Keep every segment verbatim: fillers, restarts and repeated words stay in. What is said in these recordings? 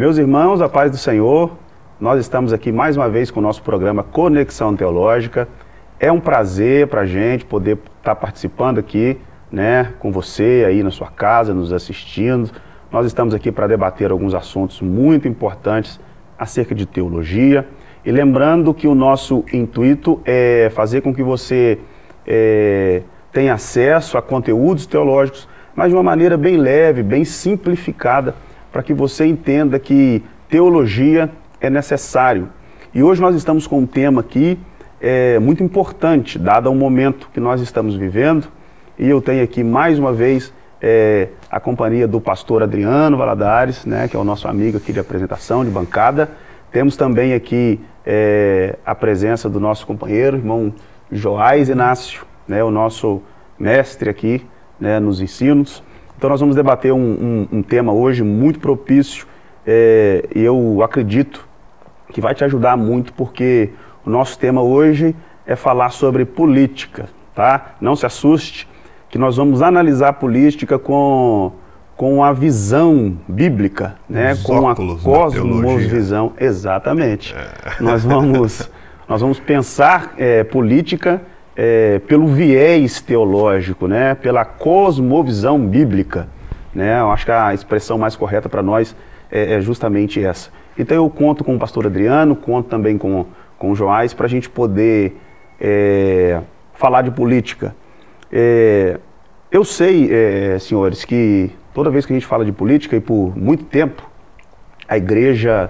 Meus irmãos, a paz do Senhor, nós estamos aqui mais uma vez com o nosso programa Conexão Teológica. É um prazer para a gente poder estar participando aqui, né, com você aí na sua casa, nos assistindo. Nós estamos aqui para debater alguns assuntos muito importantes acerca de teologia. E lembrando que o nosso intuito é fazer com que você é, tenha acesso a conteúdos teológicos, mas de uma maneira bem leve, bem simplificada, para que você entenda que teologia é necessário. E hoje nós estamos com um tema aqui é, muito importante, dado o momento que nós estamos vivendo, e eu tenho aqui mais uma vez é, a companhia do pastor Adriano Valadares, né, que é o nosso amigo aqui de apresentação, de bancada. Temos também aqui é, a presença do nosso companheiro, irmão Joás Inácio, né, o nosso mestre aqui, né, nos ensinos. Então nós vamos debater um, um, um tema hoje muito propício é, e eu acredito que vai te ajudar muito, porque o nosso tema hoje é falar sobre política, tá? Não se assuste, que nós vamos analisar a política com, com a visão bíblica, né? Os com a cosmovisão. Exatamente. É. Nós, vamos, nós vamos pensar é, política É, pelo viés teológico, né, pela cosmovisão bíblica, né, eu acho que a expressão mais correta para nós é, é justamente essa. Então eu conto com o pastor Adriano, conto também com, com o Joás, para a gente poder é, falar de política. É, eu sei, é, senhores, que toda vez que a gente fala de política, e por muito tempo, a igreja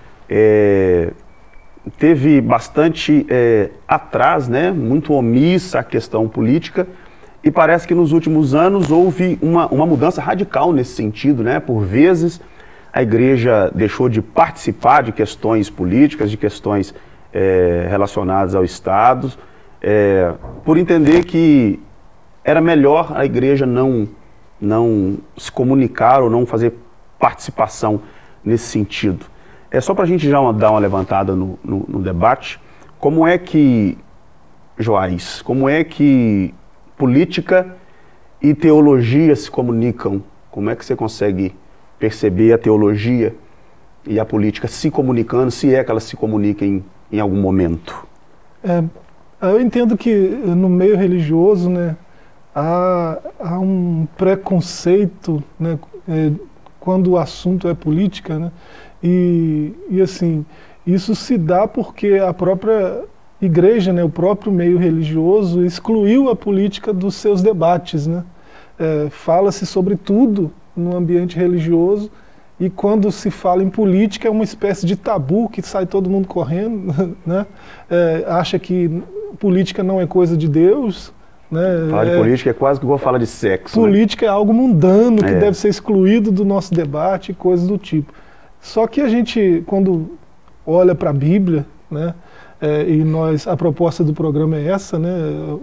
é, teve bastante é, atrás, né, muito omissa a questão política, e parece que nos últimos anos houve uma, uma mudança radical nesse sentido, né? Por vezes a igreja deixou de participar de questões políticas, de questões é, relacionadas ao Estado, é, por entender que era melhor a igreja não, não se comunicar ou não fazer participação nesse sentido. É só para a gente já uma, dar uma levantada no, no, no debate. Como é que, Joás, como é que política e teologia se comunicam? Como é que você consegue perceber a teologia e a política se comunicando, se é que elas se comuniquem em algum momento? É, eu entendo que no meio religioso, né, há, há um preconceito, né, é, quando o assunto é política, né? E, e assim, isso se dá porque a própria igreja, né, o próprio meio religioso excluiu a política dos seus debates, né? É, fala-se sobre tudo no ambiente religioso, e quando se fala em política é uma espécie de tabu que sai todo mundo correndo, né? É, acha que política não é coisa de Deus, né? Falar de é, política é quase que vou falar de sexo. Política, né? É algo mundano que é. deve ser excluído do nosso debate e coisas do tipo. Só que a gente, quando olha para a Bíblia, né, é, e nós, a proposta do programa é essa, né,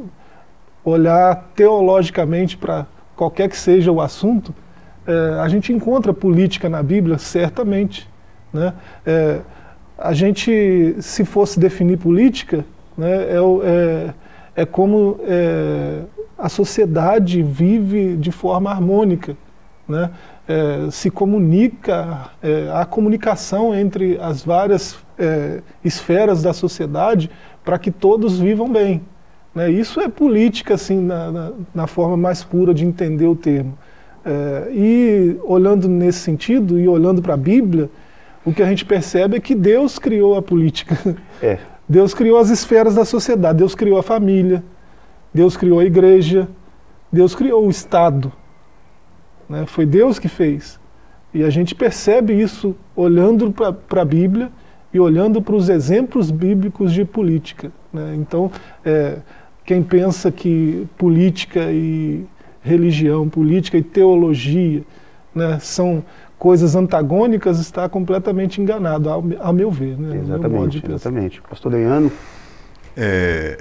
olhar teologicamente para qualquer que seja o assunto, é, a gente encontra política na Bíblia, certamente, né? É, a gente, se fosse definir política, né, é, é, é como é, a sociedade vive de forma harmônica, né? É, se comunica, é, a comunicação entre as várias é, esferas da sociedade para que todos vivam bem, né? Isso é política, assim, na, na, na forma mais pura de entender o termo. É, e olhando nesse sentido, e olhando para a Bíblia, o que a gente percebe é que Deus criou a política. É. Deus criou as esferas da sociedade, Deus criou a família, Deus criou a igreja, Deus criou o Estado. Né? Foi Deus que fez. E a gente percebe isso olhando para a Bíblia e olhando para os exemplos bíblicos de política. Né? Então, é, quem pensa que política e religião, política e teologia, né, são coisas antagônicas, está completamente enganado, ao, ao meu ver. Né? Exatamente, exatamente. Pastor Adriano? É...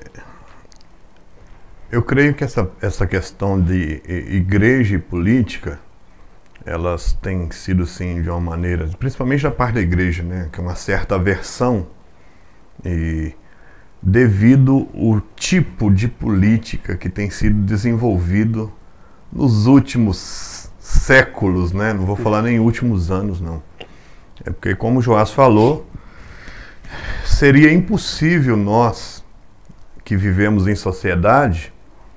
Eu creio que essa, essa questão de igreja e política, elas têm sido, sim, de uma maneira, principalmente da parte da igreja, né, que é uma certa aversão, e devido ao tipo de política que tem sido desenvolvido nos últimos séculos, né, não vou falar nem últimos anos, não. É porque, como o Joás falou, seria impossível nós, que vivemos em sociedade,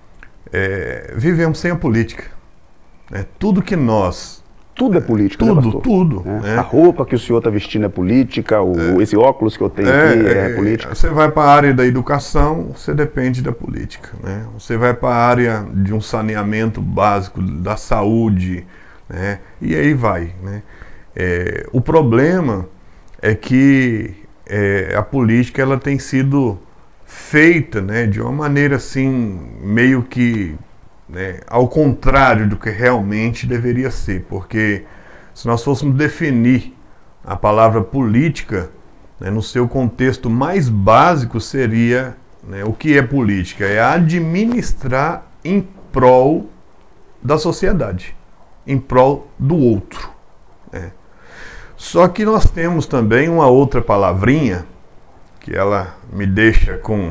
é, vivemos sem a política. É, tudo que nós... Tudo é política, tudo, né, pastor? Tudo, é. né? A roupa que o senhor está vestindo é política, o, é. esse óculos que eu tenho é, aqui é, é política. Você vai para a área da educação, você depende da política. Né? Você vai para a área de um saneamento básico, da saúde, né? E aí vai. Né? É, o problema é que é, a política ela tem sido feita, né, de uma maneira assim, meio que... Né, ao contrário do que realmente deveria ser, porque se nós fôssemos definir a palavra política, né, no seu contexto mais básico seria, né, o que é política? É administrar em prol da sociedade, em prol do outro. Né. Só que nós temos também uma outra palavrinha, que ela me deixa com...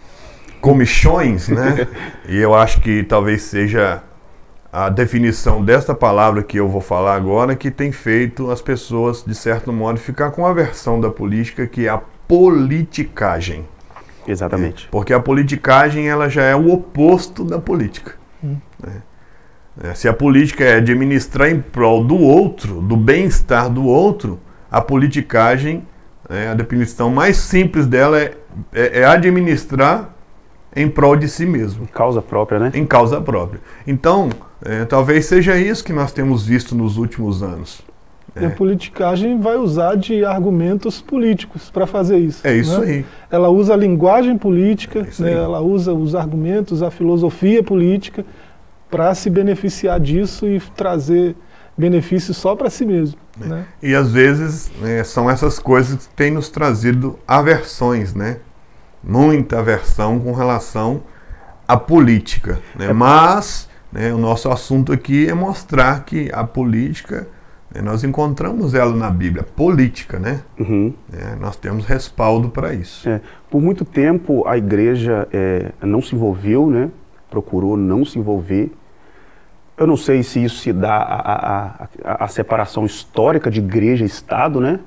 comichões, né? E eu acho que talvez seja a definição desta palavra que eu vou falar agora que tem feito as pessoas, de certo modo, ficar com aversão da política, que é a politicagem. Exatamente. É, porque a politicagem ela já é o oposto da política. Hum. Né? É, se a política é administrar em prol do outro, do bem-estar do outro, a politicagem, né, a definição mais simples dela é, é, é administrar em prol de si mesmo. Em causa própria, né? Em causa própria. Então, é, talvez seja isso que nós temos visto nos últimos anos. E é. a politicagem vai usar de argumentos políticos para fazer isso. É isso, né? aí. Ela usa a linguagem política, é né? Ela usa os argumentos, a filosofia política para se beneficiar disso e trazer benefícios só para si mesmo. É. Né? E às vezes, né, são essas coisas que têm nos trazido aversões, né? Muita aversão com relação à política. Né? Mas, né, o nosso assunto aqui é mostrar que a política, né, nós encontramos ela na Bíblia, política, né? Uhum. É, nós temos respaldo para isso. É, por muito tempo a igreja é, não se envolveu, né? Procurou não se envolver. Eu não sei se isso se dá a, a, a, a separação histórica de igreja e Estado, né?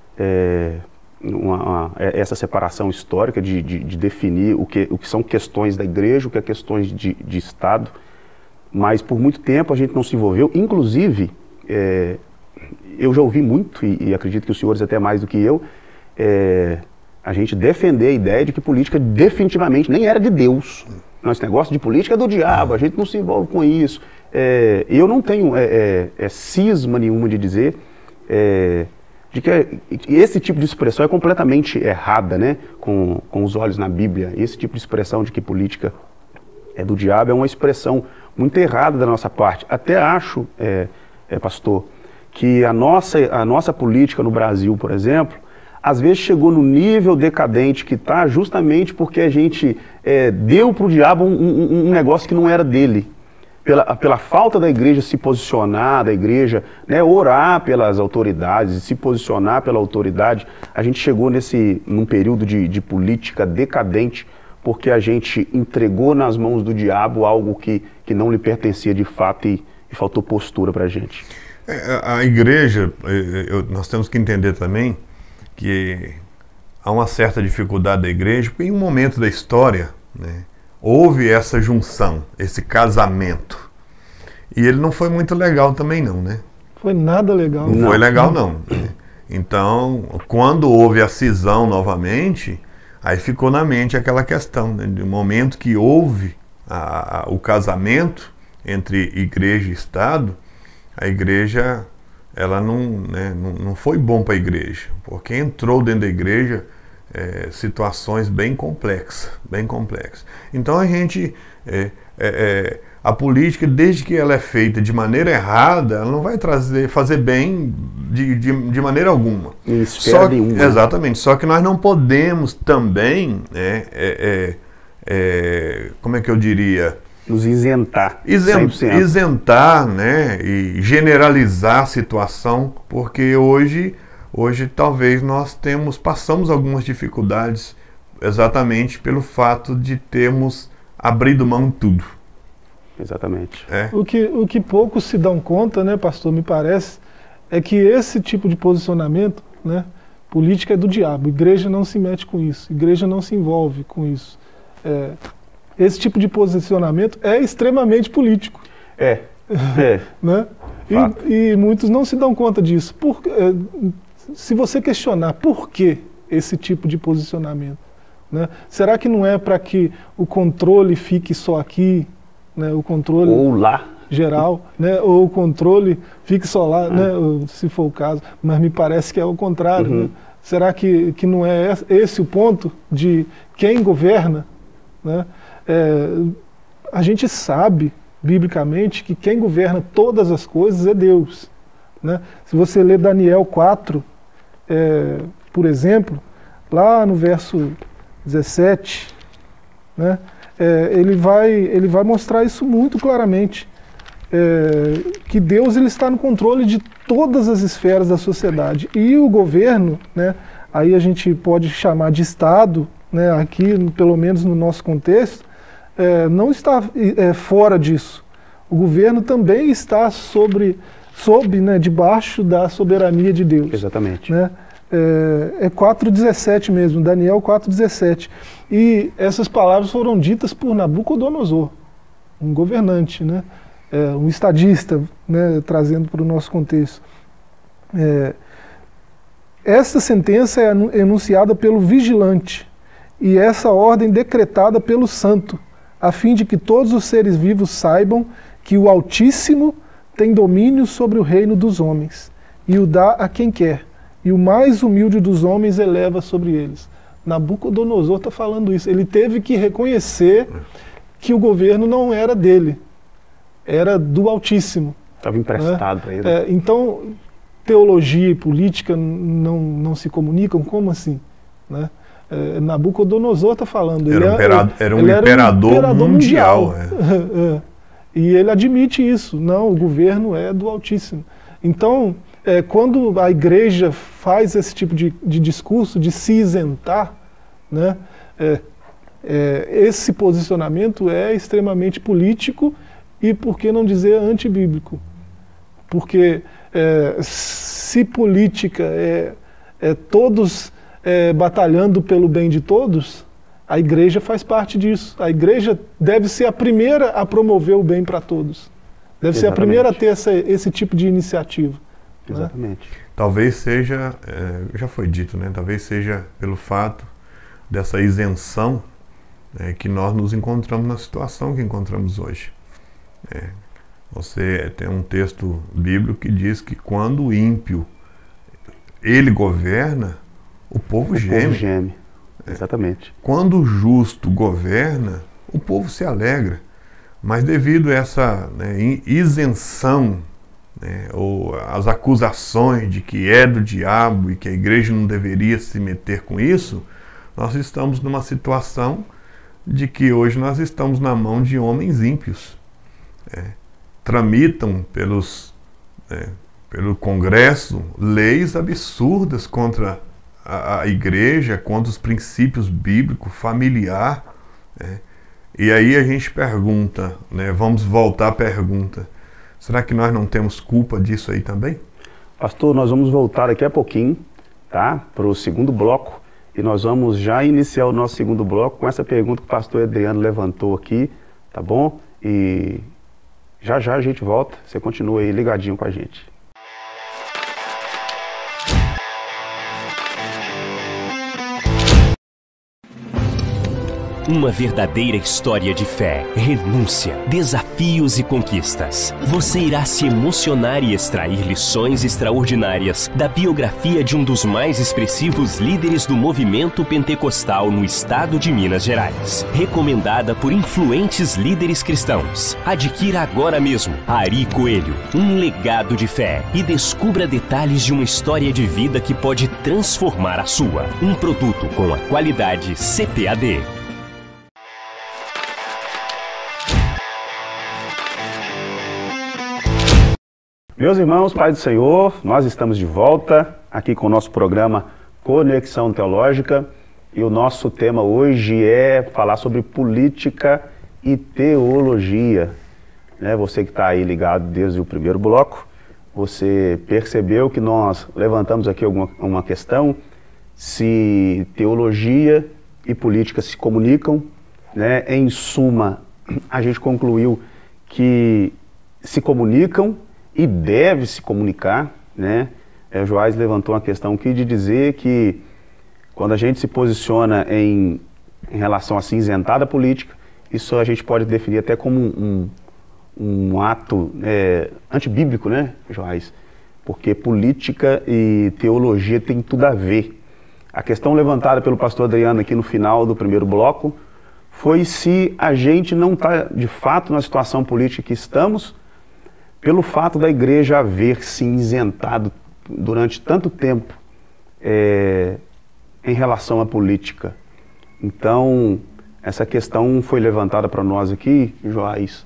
É, Uma, uma, essa separação histórica de, de, de definir o que, o que são questões da igreja, o que é questões de, de Estado, mas por muito tempo a gente não se envolveu. Inclusive, é, eu já ouvi muito, e, e acredito que os senhores até mais do que eu, é, a gente defender a ideia de que política definitivamente nem era de Deus. Não, esse negócio de política é do diabo, a gente não se envolve com isso. É, eu não tenho é, é, é, cisma nenhuma de dizer... É, de que esse tipo de expressão é completamente errada, né? Com, com os olhos na Bíblia. Esse tipo de expressão de que política é do diabo é uma expressão muito errada da nossa parte. Até acho, é, é, pastor, que a nossa, a nossa política no Brasil, por exemplo, às vezes chegou no nível decadente que está justamente porque a gente é, deu para o diabo um, um, um negócio que não era dele. Pela, pela falta da igreja se posicionar, da igreja, né, orar pelas autoridades, se posicionar pela autoridade, a gente chegou nesse, num período de, de política decadente, porque a gente entregou nas mãos do diabo algo que, que não lhe pertencia de fato e, e faltou postura para a gente. É, a igreja, eu, nós temos que entender também que há uma certa dificuldade da igreja, porque em um momento da história, né, houve essa junção, esse casamento. E ele não foi muito legal também não, né? Foi nada legal. Não, não. foi legal não. Então, quando houve a cisão novamente, aí ficou na mente aquela questão, né? Do momento que houve a, a, o casamento entre igreja e Estado, a igreja, ela não, né, não, não foi bom para a igreja, porque entrou dentro da igreja É, situações bem complexas, bem complexas. Então a gente, é, é, é, a política, desde que ela é feita de maneira errada, ela não vai trazer, fazer bem de, de, de maneira alguma. Só que, nenhuma. Exatamente, só que nós não podemos também, é, é, é, como é que eu diria? Nos isentar. Isent, isentar, né, e generalizar a situação, porque hoje... Hoje, talvez, nós temos, passamos algumas dificuldades exatamente pelo fato de termos abrido mão de tudo. Exatamente. É. O que, o que poucos se dão conta, né, pastor, me parece, é que esse tipo de posicionamento né? Política é do diabo, igreja não se mete com isso, igreja não se envolve com isso. É, esse tipo de posicionamento é extremamente político. É, é. Né? E, e muitos não se dão conta disso. Por, é, se você questionar por que esse tipo de posicionamento, né? Será que não é para que o controle fique só aqui, né? O controle ou lá geral, né? Ou o controle fique só lá, ah. né? Se for o caso, mas me parece que é o contrário. Uhum. Né? Será que, que não é esse o ponto de quem governa? Né? É, a gente sabe, biblicamente, que quem governa todas as coisas é Deus. Né? Se você ler Daniel quatro, é, por exemplo, lá no verso dezessete, né, é, ele, vai, ele vai mostrar isso muito claramente, é, que Deus ele está no controle de todas as esferas da sociedade. E o governo, né, aí a gente pode chamar de Estado, né, aqui, pelo menos no nosso contexto, é, não está é, fora disso. O governo também está sobre, sob, né, debaixo da soberania de Deus. Exatamente. Né? É, é quatro dezessete mesmo, Daniel quatro dezessete. E essas palavras foram ditas por Nabucodonosor, um governante, né? É, um estadista, né, trazendo para o nosso contexto. É, esta sentença é enunciada pelo vigilante e essa ordem decretada pelo santo, a fim de que todos os seres vivos saibam que o Altíssimo tem domínio sobre o reino dos homens e o dá a quem quer, e o mais humilde dos homens eleva sobre eles. Nabucodonosor está falando isso. Ele teve que reconhecer que o governo não era dele, era do Altíssimo. Estava emprestado, né, para ele. É, então, teologia e política não, não se comunicam? Como assim? Né? É, Nabucodonosor está falando. Era, ele um imperador, era um ele imperador, era um imperador mundial. mundial é. É. E ele admite isso. Não, o governo é do Altíssimo. Então, é, quando a igreja faz esse tipo de, de discurso, de se isentar, né, é, é, esse posicionamento é extremamente político e, por que não dizer, antibíblico. Porque é, se política é, é todos é, batalhando pelo bem de todos, a igreja faz parte disso. A igreja deve ser a primeira a promover o bem para todos. Deve Exatamente. ser a primeira a ter essa, esse tipo de iniciativa. Exatamente. Né? Talvez seja, é, já foi dito, né? Talvez seja pelo fato dessa isenção, é, que nós nos encontramos na situação que encontramos hoje. É, você tem um texto bíblico que diz que quando o ímpio ele governa, o povo o geme. Povo geme. Exatamente. Quando o justo governa, o povo se alegra. Mas devido a essa, né, isenção, né, ou as acusações de que é do diabo e que a igreja não deveria se meter com isso, nós estamos numa situação de que hoje nós estamos na mão de homens ímpios. É, tramitam pelos, é, pelo Congresso leis absurdas contra a, a igreja, contra os princípios bíblicos, familiar. É, e aí a gente pergunta, né, vamos voltar à pergunta, será que nós não temos culpa disso aí também? Pastor, nós vamos voltar daqui a pouquinho, tá, para o segundo bloco, e nós vamos já iniciar o nosso segundo bloco com essa pergunta que o pastor Adriano levantou aqui, tá bom? E já já a gente volta, você continua aí ligadinho com a gente. Uma verdadeira história de fé, renúncia, desafios e conquistas. Você irá se emocionar e extrair lições extraordinárias da biografia de um dos mais expressivos líderes do movimento pentecostal no estado de Minas Gerais. Recomendada por influentes líderes cristãos. Adquira agora mesmo Ari Coelho, um legado de fé, e descubra detalhes de uma história de vida que pode transformar a sua. Um produto com a qualidade C P A D. Meus irmãos, Pai do Senhor, nós estamos de volta aqui com o nosso programa Conexão Teológica, e o nosso tema hoje é falar sobre política e teologia. Né? Você que está aí ligado desde o primeiro bloco, você percebeu que nós levantamos aqui alguma, uma questão, se teologia e política se comunicam, né? Em suma, a gente concluiu que se comunicam e deve se comunicar, né? É, o Joás levantou uma questão aqui de dizer que quando a gente se posiciona em, em relação a se isentar da política, isso a gente pode definir até como um, um, um ato é, antibíblico, né, Joás? Porque política e teologia tem tudo a ver. A questão levantada pelo pastor Adriano aqui no final do primeiro bloco foi se a gente não está, de fato, na situação política que estamos, pelo fato da igreja haver se isentado durante tanto tempo é, em relação à política. Então, essa questão foi levantada para nós aqui, Joás.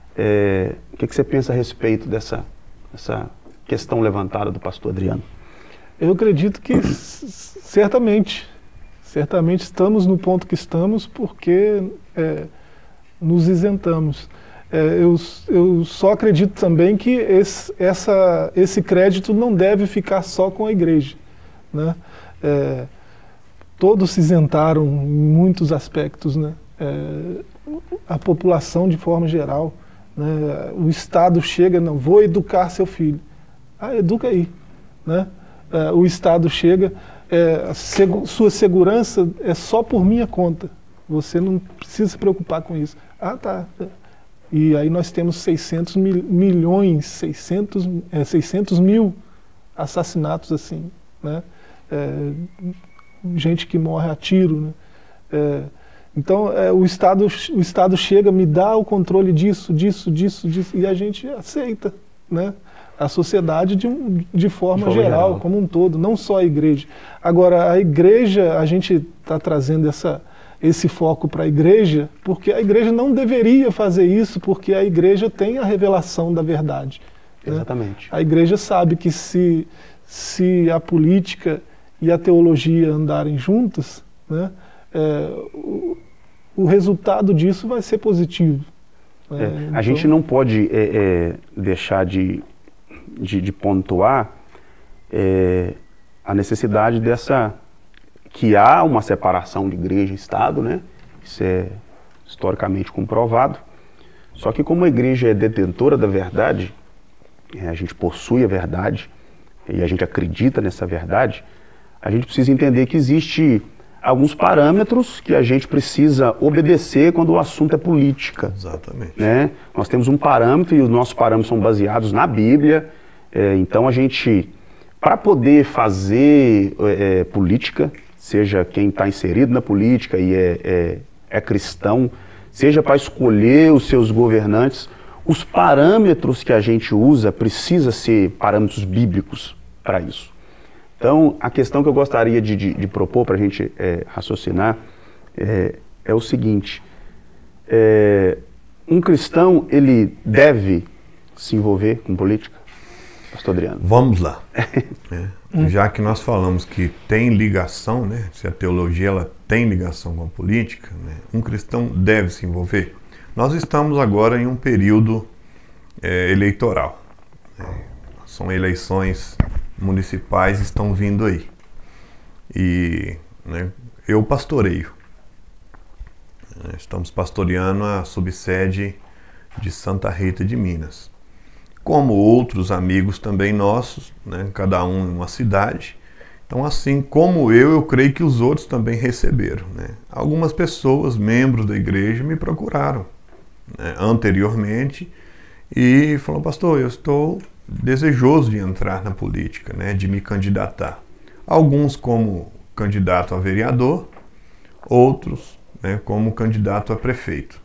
É, o que, que você pensa a respeito dessa, dessa questão levantada do pastor Adriano? Eu acredito que certamente, certamente estamos no ponto que estamos porque é, nos isentamos. É, eu, eu só acredito também que esse, essa, esse crédito não deve ficar só com a igreja, né? É, todos se isentaram em muitos aspectos, né? É, a população de forma geral, né? O Estado chega, não, vou educar seu filho. Ah, educa aí, né? É, o Estado chega, é, segu, sua segurança é só por minha conta, você não precisa se preocupar com isso. Ah, tá. E aí nós temos seiscentos mil, milhões, seiscentos, é, seiscentos mil assassinatos assim, né? É, gente que morre a tiro, né? É, então é, o, Estado, o Estado chega, me dá o controle disso, disso, disso, disso, e a gente aceita, né? A sociedade de, de forma, de forma geral, geral, como um todo, não só a igreja. Agora, a igreja, a gente está trazendo essa, esse foco para a igreja, porque a igreja não deveria fazer isso, porque a igreja tem a revelação da verdade. Exatamente. Né? A igreja sabe que se, se a política e a teologia andarem juntas, né, é, o, o resultado disso vai ser positivo. Né? É, então, a gente não pode é, é, deixar de... De, de pontuar é, a necessidade dessa, que há uma separação de igreja e Estado, né? Isso é historicamente comprovado, só que como a igreja é detentora da verdade, é, a gente possui a verdade e a gente acredita nessa verdade, a gente precisa entender que existe alguns parâmetros que a gente precisa obedecer quando o assunto é política. Exatamente. Né? Nós temos um parâmetro e os nossos parâmetros são baseados na Bíblia. É, então a gente, para poder fazer é, política, seja quem está inserido na política e é, é, é cristão, seja para escolher os seus governantes, os parâmetros que a gente usa precisa ser parâmetros bíblicos para isso. Então, a questão que eu gostaria de, de, de propor para a gente é, raciocinar é, é o seguinte, é, um cristão, ele deve se envolver com política? Pastor Adriano. Vamos lá. é, já que nós falamos que tem ligação, né, se a teologia ela tem ligação com a política, né, um cristão deve se envolver. Nós estamos agora em um período é, eleitoral. Né, são eleições municipais estão vindo aí. E né, eu pastoreio. Estamos pastoreando a subsede de Santa Rita de Minas. Como outros amigos também nossos, né, cada um em uma cidade. Então, assim como eu, eu creio que os outros também receberam. Né? Algumas pessoas, membros da igreja, me procuraram né, anteriormente e falaram, pastor, eu estou desejoso de entrar na política, né, de me candidatar. Alguns como candidato a vereador, outros né, como candidato a prefeito.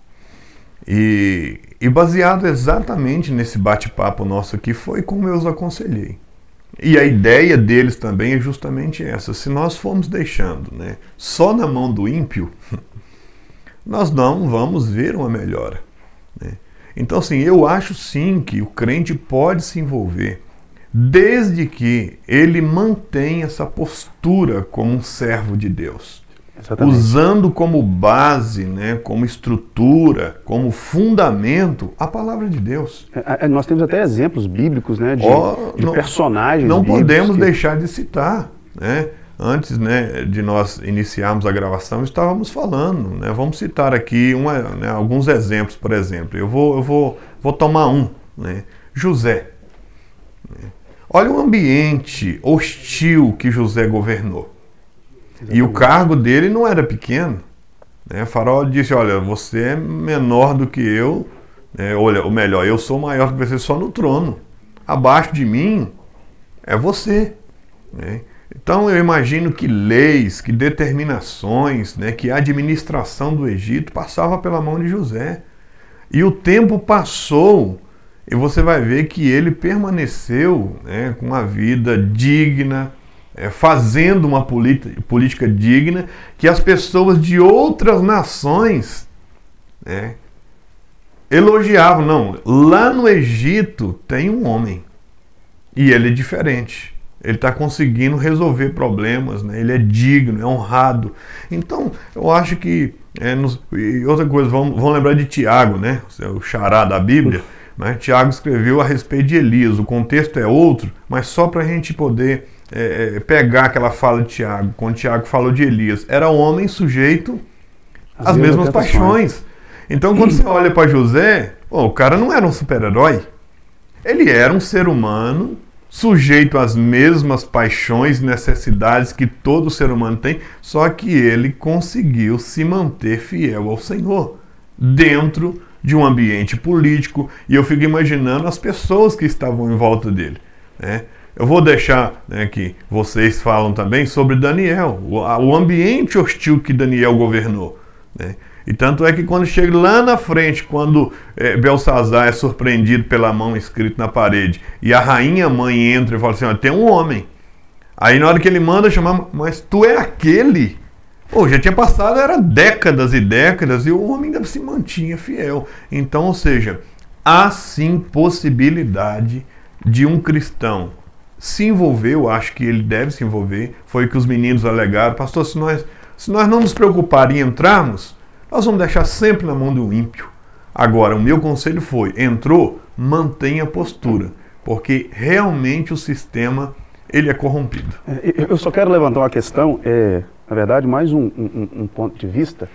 E, e baseado exatamente nesse bate-papo nosso aqui, foi como eu os aconselhei. E a ideia deles também é justamente essa. Se nós formos deixando né, só na mão do ímpio, nós não vamos ver uma melhora. Né? Então, assim, eu acho sim que o crente pode se envolver, desde que ele mantenha essa postura como um servo de Deus. Exatamente. Usando como base, né, como estrutura, como fundamento, a palavra de Deus. É, é, nós temos até exemplos bíblicos, né, de, oh, de não, personagens Não podemos que... deixar de citar, né? Antes, né, de nós iniciarmos a gravação, estávamos falando, né? Vamos citar aqui uma, né, alguns exemplos, por exemplo. Eu vou, eu vou, vou tomar um, né? José. Olha o ambiente hostil que José governou. Exatamente. E o cargo dele não era pequeno. Né? O faraó disse, olha, você é menor do que eu, né? Olha, ou melhor, eu sou maior que você só no trono. Abaixo de mim é você. Né? Então eu imagino que leis, que determinações, né, que a administração do Egito passava pela mão de José. E o tempo passou e você vai ver que ele permaneceu, né, com uma vida digna, é, fazendo uma política digna, que as pessoas de outras nações, né, elogiavam. Não, lá no Egito tem um homem e ele é diferente. Ele está conseguindo resolver problemas, né? Ele é digno, é honrado. Então, eu acho que... É, nos, e outra coisa, vamos, vamos lembrar de Tiago, né? O xará da Bíblia. Né? Tiago escreveu a respeito de Elias. O contexto é outro, mas só para a gente poder é, pegar aquela fala de Tiago. Quando Tiago falou de Elias, era um homem sujeito às, às mesmas paixões. Então, quando você olha para José, pô, o cara não era um super-herói. Ele era um ser humano sujeito às mesmas paixões e necessidades que todo ser humano tem, só que ele conseguiu se manter fiel ao Senhor, dentro de um ambiente político, e eu fico imaginando as pessoas que estavam em volta dele. Né? Eu vou deixar, né, que vocês falam também sobre Daniel, o, o ambiente hostil que Daniel governou. Né? E tanto é que quando chega lá na frente, quando é, Belsazar é surpreendido pela mão escrita na parede, e a rainha mãe entra e fala assim, ó, tem um homem. Aí na hora que ele manda chamar, mas tu é aquele? Pô, já tinha passado, era décadas e décadas, e o homem ainda se mantinha fiel. Então, ou seja, há sim possibilidade de um cristão se envolver, eu acho que ele deve se envolver, foi o que os meninos alegaram, pastor, se nós, se nós não nos preocupar em entrarmos, nós vamos deixar sempre na mão do ímpio. Agora, o meu conselho foi, entrou, mantenha a postura, porque realmente o sistema, ele é corrompido. Eu só quero levantar uma questão, é, na verdade, mais um, um, um ponto de vista,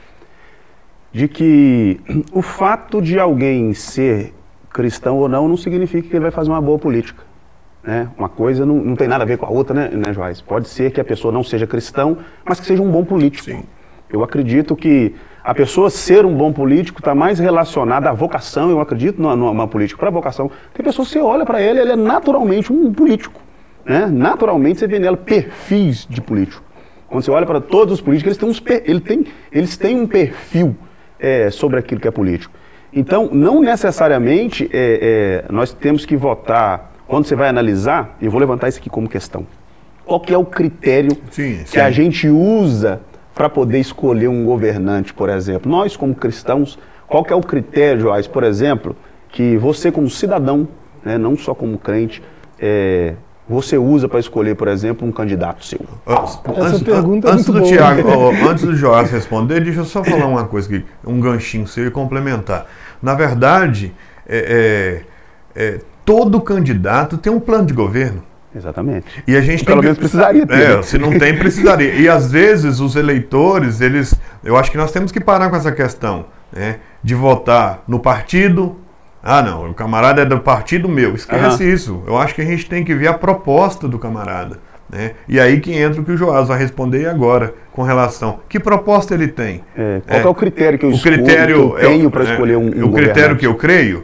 de que o fato de alguém ser cristão ou não, não significa que ele vai fazer uma boa política. Né? Uma coisa não, não tem nada a ver com a outra, né, né, Joás? Pode ser que a pessoa não seja cristão, mas que seja um bom político. Sim. Eu acredito que a pessoa ser um bom político está mais relacionada à vocação, eu acredito numa, numa política para vocação. Tem pessoas que você olha para ele, ele é naturalmente um político. Né? Naturalmente você vê nela perfis de político. Quando você olha para todos os políticos, eles têm, uns, ele tem, eles têm um perfil é, sobre aquilo que é político. Então, não necessariamente é, é, nós temos que votar, quando você vai analisar, e eu vou levantar isso aqui como questão, qual que é o critério sim, sim. que a gente usa para poder escolher um governante, por exemplo. Nós, como cristãos, qual que é o critério, Joás, por exemplo, que você como cidadão, né, não só como crente, é, você usa para escolher, por exemplo, um candidato seu? Essa antes, pergunta antes é muito do boa. Thiago, antes do Joás responder, deixa eu só falar uma coisa aqui, um ganchinho seu e complementar. Na verdade, é, é, é, todo candidato tem um plano de governo. Exatamente. E a gente pelo tem menos que, precisaria ter. É, se não tem, precisaria. E às vezes os eleitores, eles, eu acho que nós temos que parar com essa questão, né, de votar no partido. Ah, não, o camarada é do partido meu. Esquece uhum. isso. Eu acho que a gente tem que ver a proposta do camarada. Né? E aí que entra o que o Joás vai responder agora com relação. Que proposta ele tem? É, qual é, é o critério que eu, o escolho, critério, que eu tenho para escolher um, um O critério que eu creio?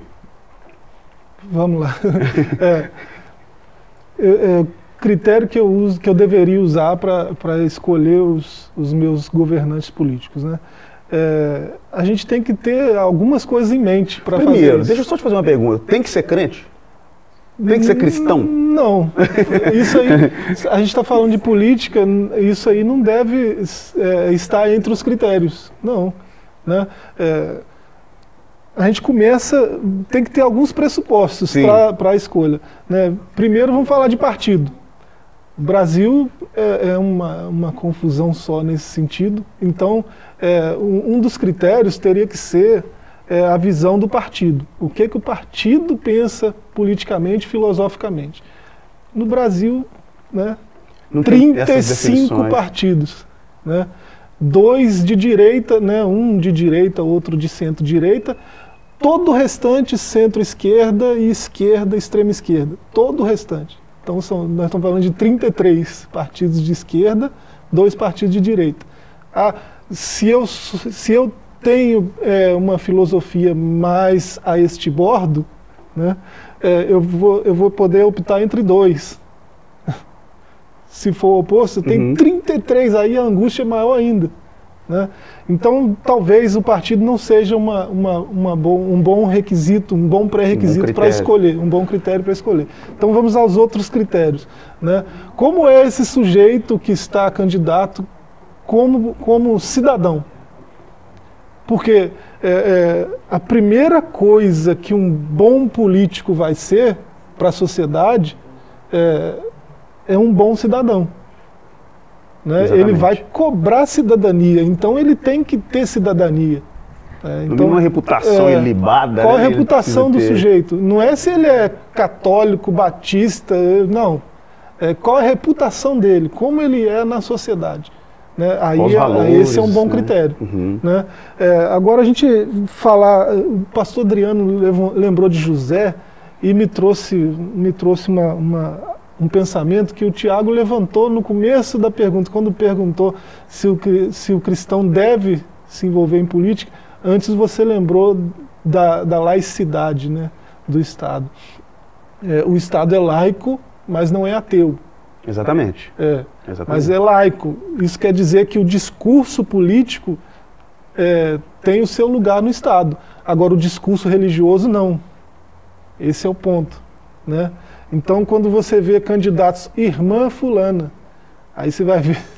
Vamos lá. é, é, é, critério que eu uso, que eu deveria usar para escolher os, os meus governantes políticos, né? É, a gente tem que ter algumas coisas em mente para fazer Primeiro, isso. deixa eu só te fazer uma pergunta. Tem que ser crente? Tem que ser cristão? Não. Isso aí, a gente está falando de política, isso aí não deve é, estar entre os critérios. Não. Né? É, a gente começa, tem que ter alguns pressupostos para a escolha. Né? Primeiro, vamos falar de partido. O Brasil é, é uma, uma confusão só nesse sentido. Então, é, um, um dos critérios teria que ser é, a visão do partido. O que, que o partido pensa politicamente, filosoficamente. No Brasil, né, trinta e cinco partidos, né, dois de direita, né, um de direita, outro de centro-direita, todo o restante centro-esquerda e esquerda, extrema-esquerda, todo o restante. Então são, nós estamos falando de trinta e três partidos de esquerda, dois partidos de direita. Ah, se, eu, se eu tenho é, uma filosofia mais a este bordo, né, é, eu, vou, eu vou poder optar entre dois. Se for o oposto, tem uhum. trinta e três, aí a angústia é maior ainda. Né? Então, talvez o partido não seja uma, uma, uma bom, um bom requisito, um bom pré-requisito um para escolher, um bom critério para escolher. Então, vamos aos outros critérios. Né? Como é esse sujeito que está candidato como, como cidadão? Porque é, é, a primeira coisa que um bom político vai ser para a sociedade é, é um bom cidadão. Né? Ele vai cobrar cidadania, então ele tem que ter cidadania. É, então, uma reputação é, ilibada. Qual né? a reputação do ter... sujeito? Não é se ele é católico, batista, não. É, qual a reputação dele, como ele é na sociedade. Né? Aí, valores, esse é um bom né? critério. Uhum. Né? É, agora a gente falar, o pastor Adriano lembrou de José e me trouxe, me trouxe uma... uma um pensamento que o Tiago levantou no começo da pergunta, quando perguntou se o, se o cristão deve se envolver em política. Antes você lembrou da, da laicidade, né, do Estado. É, o Estado é laico, mas não é ateu. Exatamente. É, Exatamente. Mas é laico. Isso quer dizer que o discurso político é, tem o seu lugar no Estado. Agora, o discurso religioso, não. Esse é o ponto, né? Então, quando você vê candidatos irmã fulana, aí você vai ver,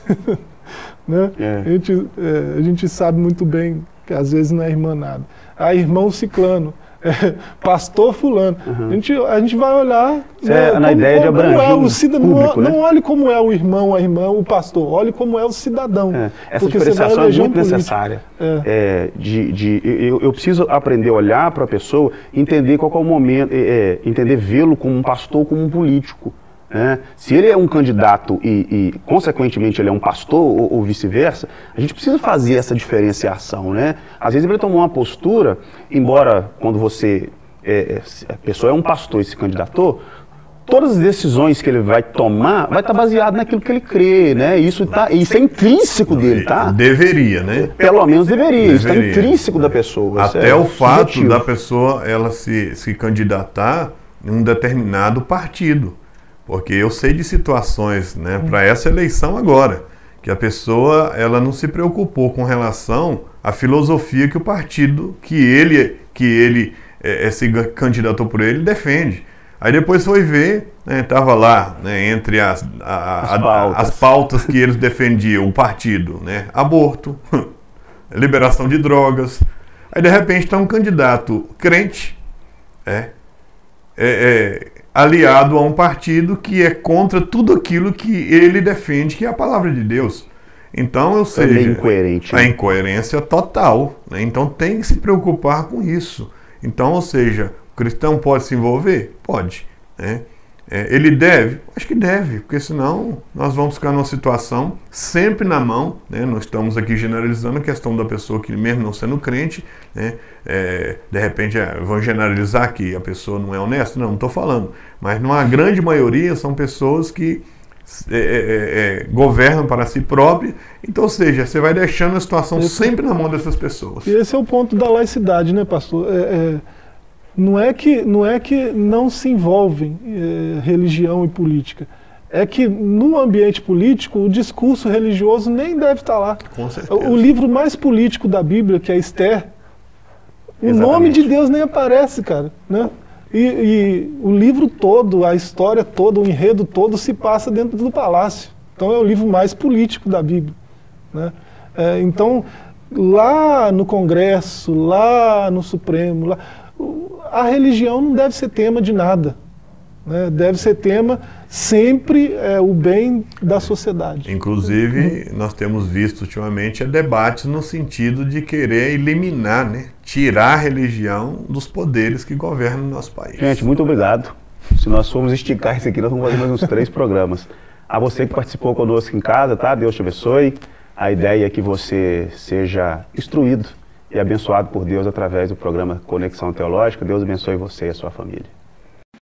né? É. A, gente, é, a gente sabe muito bem que às vezes não é irmã nada. Ah, irmão ciclano, é, pastor fulano. Uhum. A, gente, a gente vai olhar... Né, é, na como, ideia como, de abranger é o cidadão, público, não, né? não olhe como é o irmão, a irmã, o pastor, olhe como é o cidadão. É. Essa diferenciação é muito necessária. É. É, de, de, eu, eu preciso aprender a olhar para a pessoa, entender qual é o momento, é, entender vê-lo como um pastor, como um político. É, se ele é um candidato e, e consequentemente, ele é um pastor ou, ou vice-versa, a gente precisa fazer essa diferenciação, né? Às vezes ele tomou uma postura, embora quando você, é, a pessoa é um pastor e se candidatou, todas as decisões que ele vai tomar vai estar baseado naquilo que ele crê, né? Isso, tá, isso é intrínseco dele, tá? Deveria, né? Pelo menos deveria, deveria. Isso está intrínseco da pessoa. Até é o fato subjetivo. da pessoa ela se, se candidatar em um determinado partido. Porque eu sei de situações, né, para essa eleição agora, que a pessoa ela não se preocupou com relação à filosofia que o partido que ele, que ele é, se candidatou por ele defende. Aí depois foi ver, estava né, lá, né, entre as, a, as, a, pautas. as pautas que eles defendiam, o partido, né, aborto, liberação de drogas. Aí de repente está um candidato crente, é, é, é aliado a um partido que é contra tudo aquilo que ele defende, que é a palavra de Deus. Então, ou seja, é incoerente, né? A incoerência total. Né? Então, tem que se preocupar com isso. Então, ou seja, o cristão pode se envolver? Pode. Né? É, ele deve? Acho que deve, porque senão nós vamos ficar numa situação sempre na mão, né? Nós estamos aqui generalizando a questão da pessoa que mesmo não sendo crente, né? É, de repente, é, vão generalizar que a pessoa não é honesta? Não, não estou falando, mas numa grande maioria são pessoas que é, é, é, governam para si próprias, então, ou seja, você vai deixando a situação esse, sempre na mão dessas pessoas. E esse é o ponto da laicidade, né, pastor? É, é... Não é, que, não é que não se envolvem eh, religião e política. É que no ambiente político o discurso religioso nem deve estar lá. Com certeza. O, o livro mais político da Bíblia, que é Esther, o Exatamente. nome de Deus nem aparece, cara. Né? E, e o livro todo, a história toda, o enredo todo se passa dentro do palácio. Então é o livro mais político da Bíblia. Né? É, então, lá no Congresso, lá no Supremo, lá... a religião não deve ser tema de nada. né? Deve ser tema sempre é, o bem da sociedade. Inclusive, nós temos visto ultimamente debates no sentido de querer eliminar, né, tirar a religião dos poderes que governam o nosso país. Gente, muito obrigado. Se nós formos esticar isso aqui, nós vamos fazer mais uns três programas. A você que participou conosco em casa, tá? Deus te abençoe. A ideia é que você seja instruído e abençoado por Deus através do programa Conexão Teológica. Deus abençoe você e a sua família.